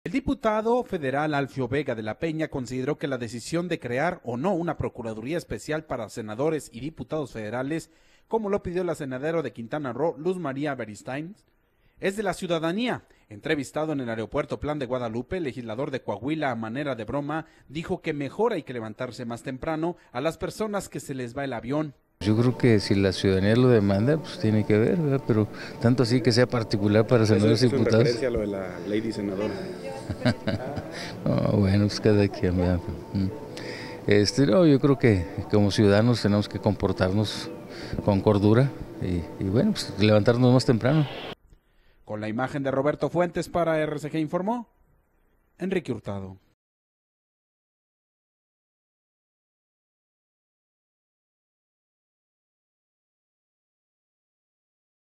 El diputado federal Alfio Vega de la Peña consideró que la decisión de crear o no una Procuraduría Especial para senadores y diputados federales, como lo pidió la senadora de Quintana Roo, Luz María Beristain, es de la ciudadanía. Entrevistado en el aeropuerto Plan de Guadalupe, el legislador de Coahuila, a manera de broma, dijo que mejor hay que levantarse más temprano a las personas que se les va el avión. Yo creo que si la ciudadanía lo demanda, pues tiene que ver, ¿verdad? Pero tanto así que sea particular para senadores y diputados. ¿Es en referencia a lo de la lady senadora? No, bueno, pues cada quien, ¿verdad? No, yo creo que como ciudadanos tenemos que comportarnos con cordura y bueno, pues levantarnos más temprano. Con la imagen de Roberto Fuentes para RCG informó Enrique Hurtado.